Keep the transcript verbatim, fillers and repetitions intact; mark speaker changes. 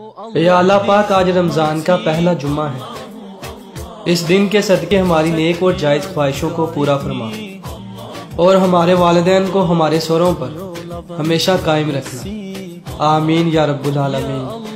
Speaker 1: ए आला पाक, आज रमज़ान का पहला जुम्मा है। इस दिन के सदके हमारी नेक और जायज़ ख्वाहिशों को पूरा फरमा और हमारे वालिदैन को हमारे स्वरों पर हमेशा कायम रखना। आमीन या रब्बुल आलमीन।